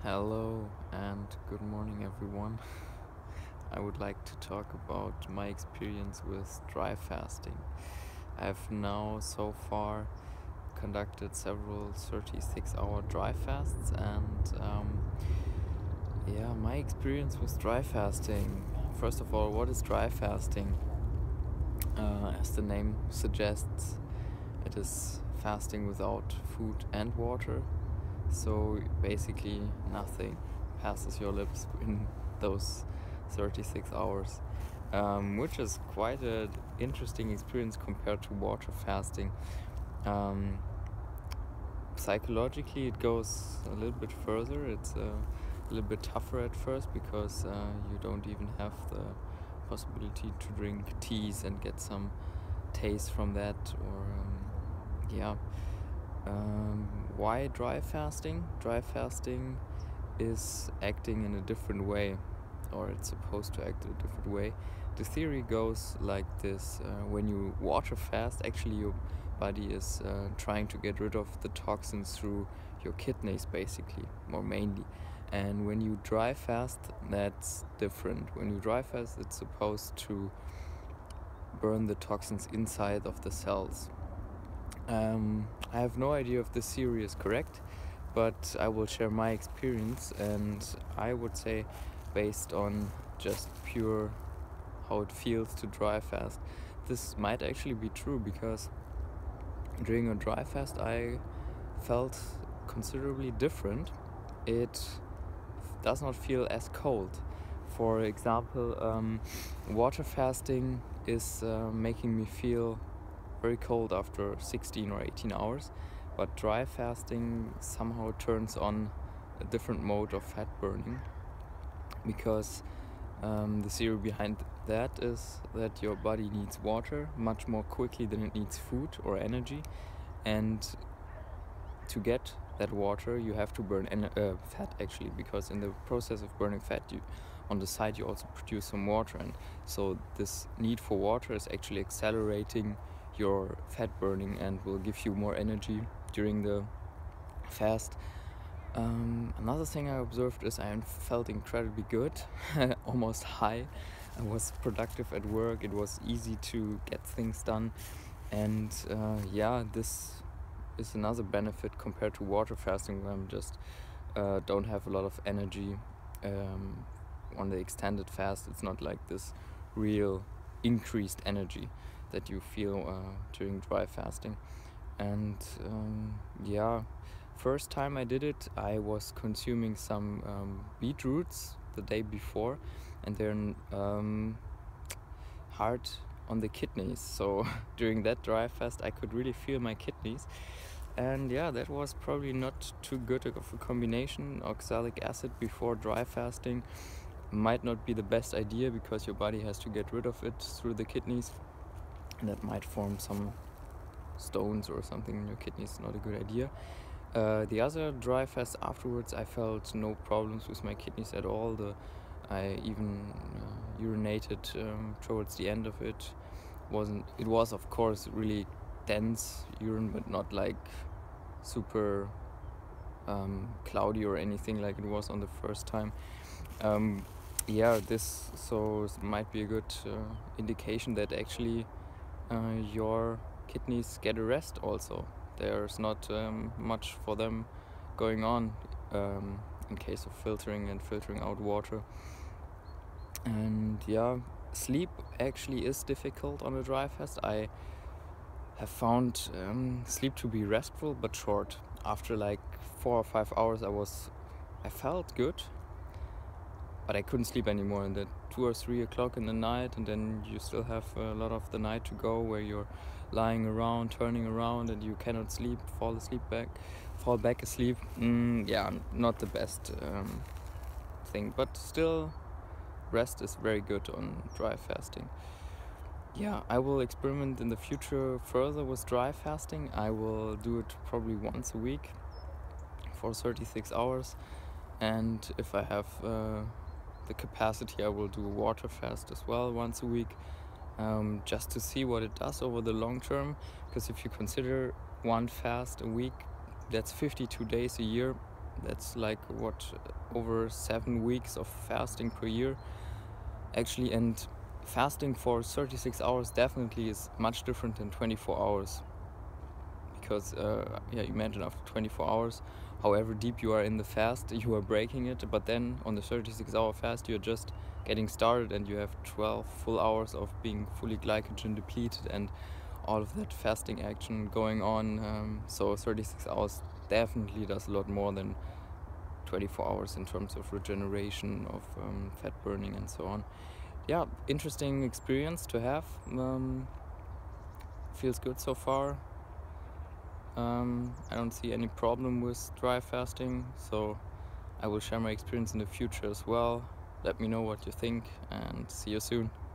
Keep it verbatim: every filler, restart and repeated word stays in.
Hello and good morning, everyone. I would like to talk about my experience with dry fasting. I've now so far conducted several thirty-six hour dry fasts, and um, yeah, my experience with dry fasting. First of all, what is dry fasting? Uh, as the name suggests, it is fasting without food and water. So basically nothing passes your lips in those thirty-six hours, um, which is quite an interesting experience compared to water fasting. Um, psychologically it goes a little bit further. It's uh, a little bit tougher at first because uh, you don't even have the possibility to drink teas and get some taste from that, or um, yeah. Um, why dry fasting? Dry fasting is acting in a different way, or it's supposed to act in a different way. The theory goes like this: uh, when you water fast, actually your body is uh, trying to get rid of the toxins through your kidneys, basically, or mainly. And when you dry fast, that's different. When you dry fast, it's supposed to burn the toxins inside of the cells. Um, I have no idea if this theory is correct, but I will share my experience, and I would say, based on just pure how it feels to dry fast, this might actually be true, because during a dry fast I felt considerably different. It does not feel as cold. For example, um, water fasting is uh, making me feel very cold after sixteen or eighteen hours, but dry fasting somehow turns on a different mode of fat burning, because um, the theory behind that is that your body needs water much more quickly than it needs food or energy, and to get that water you have to burn en- uh, fat, actually, because in the process of burning fat, you on the side you also produce some water, and so this need for water is actually accelerating your fat burning and will give you more energy during the fast. Um, another thing I observed is I felt incredibly good, almost high. I was productive at work, it was easy to get things done, and uh, yeah, this is another benefit compared to water fasting, where I'm just uh, don't have a lot of energy. Um, on the extended fast, it's not like this real increased energy that you feel uh, during dry fasting. And um, yeah, first time I did it, I was consuming some um, beetroots the day before, and they're um, hard on the kidneys. So during that dry fast, I could really feel my kidneys. And yeah, that was probably not too good of a combination. Oxalic acid before dry fasting might not be the best idea, because your body has to get rid of it through the kidneys, and that might form some stones or something in your kidneys. Not a good idea. Uh, the other dry fast afterwards, I felt no problems with my kidneys at all. The I even uh, urinated um, towards the end of it. Wasn't it was of course really dense urine, but not like super um, cloudy or anything like it was on the first time. Um, yeah, this so s- might be a good uh, indication that actually uh, your kidneys get a rest also. There's not um, much for them going on um, in case of filtering and filtering out water. And yeah, sleep actually is difficult on a dry fast. I have found um, sleep to be restful but short. After like four or five hours, I was, I felt good, but I couldn't sleep anymore. And then two or three o'clock in the night, and then you still have a lot of the night to go, where you're lying around, turning around, and you cannot sleep, fall asleep back, fall back asleep. Mm, yeah, not the best um, thing, but still, rest is very good on dry fasting. Yeah, I will experiment in the future further with dry fasting. I will do it probably once a week for thirty-six hours, and if I have uh, the capacity, I will do a water fast as well once a week, um, just to see what it does over the long term. Because if you consider one fast a week, that's fifty-two days a year. that's like what, over seven weeks of fasting per year actually. And fasting for thirty-six hours definitely is much different than twenty-four hours, because uh, yeah, imagine after twenty-four hours, however deep you are in the fast, you are breaking it, but then on the thirty-six hour fast you're just getting started and you have twelve full hours of being fully glycogen depleted and all of that fasting action going on. Um, so thirty-six hours definitely does a lot more than twenty-four hours in terms of regeneration, of um, fat burning and so on. Yeah, interesting experience to have. Um, feels good so far. Um, I don't see any problem with dry fasting, so I will share my experience in the future as well. Let me know what you think and see you soon.